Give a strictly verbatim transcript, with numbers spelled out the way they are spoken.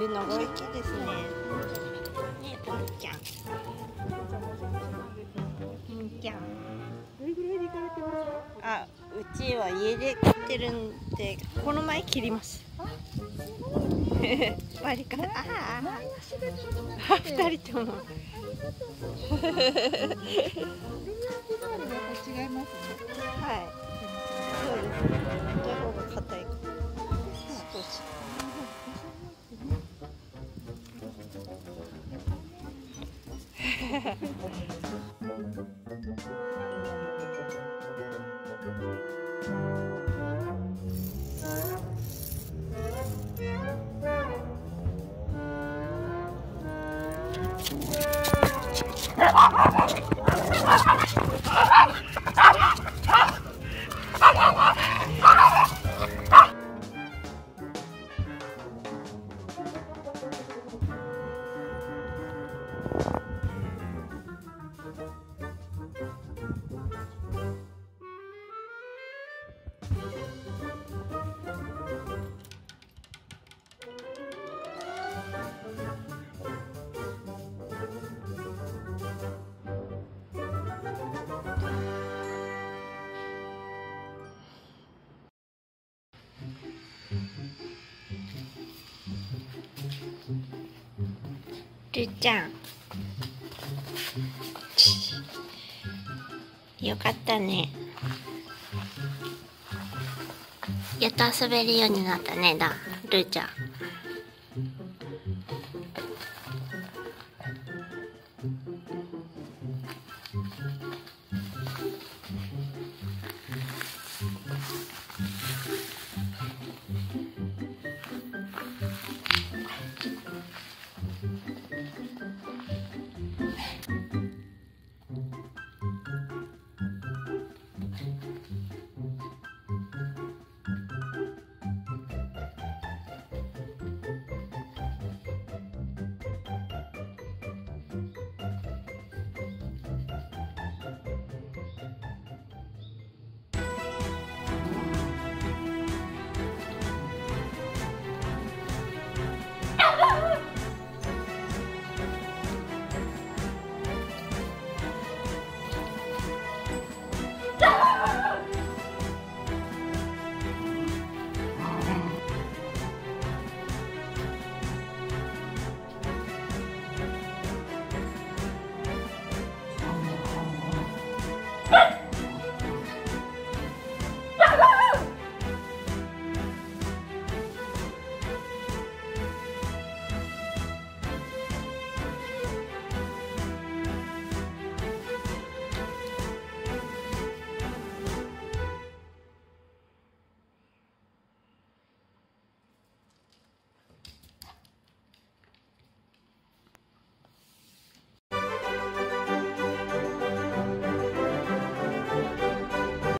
いうのが大きいですね。ね、ボンちゃん。ボンちゃん。 どれぐらいで行かれてますか？ あ、うちは家で切ってるんで、この前切ります。バリカン、ああ、二人とも。 全然違いますね。 はい。そうですね。こっちの方が硬い。少し。ルーちゃん、よかったね。やっと遊べるようになったね、だルーちゃん。